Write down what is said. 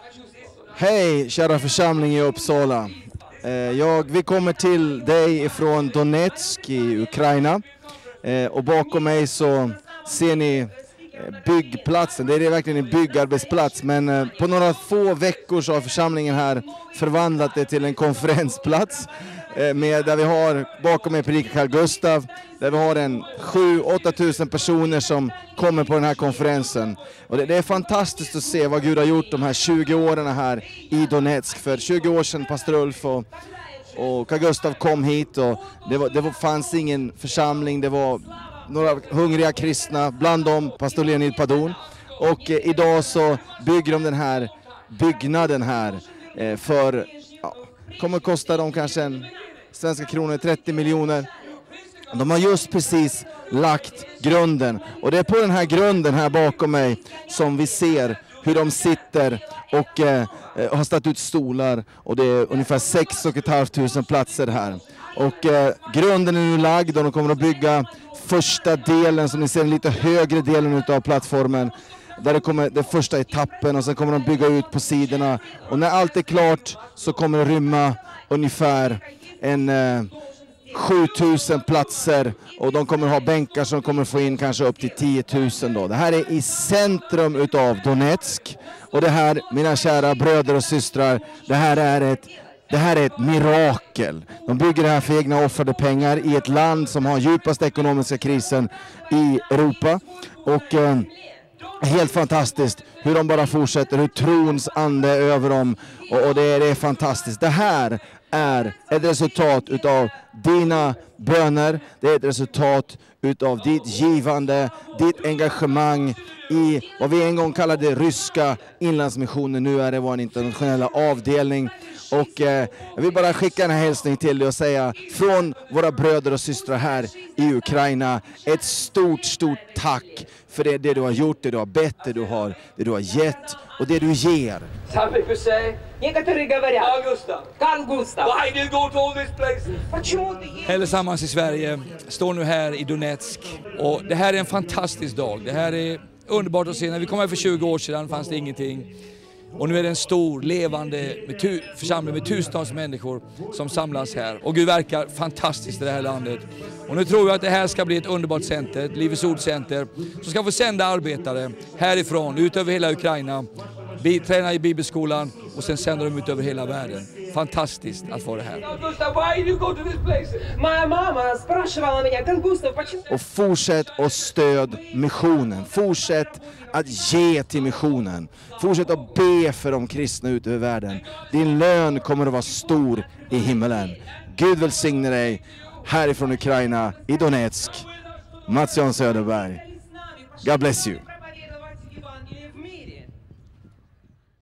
Hej kära församling i Uppsala. Vi kommer till dig ifrån Donetsk i Ukraina. Och bakom mig så ser ni byggplatsen. Det är verkligen en byggarbetsplats, men på några få veckor så har församlingen här förvandlat det till en konferensplats. Där vi har bakom mig predikar Carl Gustav, där vi har 7-8 tusen personer som kommer på den här konferensen. Och det är fantastiskt att se vad Gud har gjort de här 20 åren här i Donetsk. För 20 år sedan pastor Ulf och Carl Gustav kom hit, och det fanns ingen församling, det var några hungriga kristna, bland dem pastor Leonid Padon. Och idag så bygger de den här byggnaden här för, kommer kosta dem kanske svenska kronor 30 miljoner. De har just precis lagt grunden, och det är på den här grunden här bakom mig som vi ser hur de sitter och har ställt ut stolar, och det är ungefär 6 500 platser här. Och grunden är nu lagd, och de kommer att bygga första delen, som ni ser, den lite högre delen av plattformen. Där det kommer den första etappen, och sen kommer de bygga ut på sidorna. Och när allt är klart så kommer det rymma ungefär 7000 platser, och de kommer ha bänkar som kommer få in kanske upp till 10 000 då. Det här är i centrum utav Donetsk, och det här, mina kära bröder och systrar, det här är ett mirakel. De bygger det här för egna offrade pengar i ett land som har djupaste ekonomiska krisen i Europa. Och helt fantastiskt hur de bara fortsätter, hur trons ande är över dem, och det är fantastiskt. Det här är ett resultat utav dina böner, det är ett resultat utav ditt givande, ditt engagemang i vad vi en gång kallade ryska inlandsmissionen. Nu är det vår internationella avdelning. Och jag vill bara skicka en hälsning till dig och säga från våra bröder och systrar här i Ukraina, ett stort tack för det du har gjort, det du har bett, det du har gett och det du ger. Some people say, Carl Gustav, why do you go to all these places? Allesammans i Sverige står nu här i Donetsk, och det här är en fantastisk dag. Det här är underbart att se. När vi kom här för 20 år sedan fanns det ingenting. Och nu är det en stor, levande församling med tusentals människor som samlas här. Och Gud verkar fantastiskt i det här landet. Och nu tror jag att det här ska bli ett underbart center, ett Livets Ord-center, som ska få sända arbetare härifrån, ut över hela Ukraina, träna i bibelskolan, och sen sänder de ut över hela världen. Fantastiskt att få det här. Och fortsätt att stöd missionen. Fortsätt att ge till missionen. Fortsätt att be för de kristna ute över världen. Din lön kommer att vara stor i himmelen. Gud välsigne dig härifrån Ukraina i Donetsk. Mats Jan Söderberg. God bless you.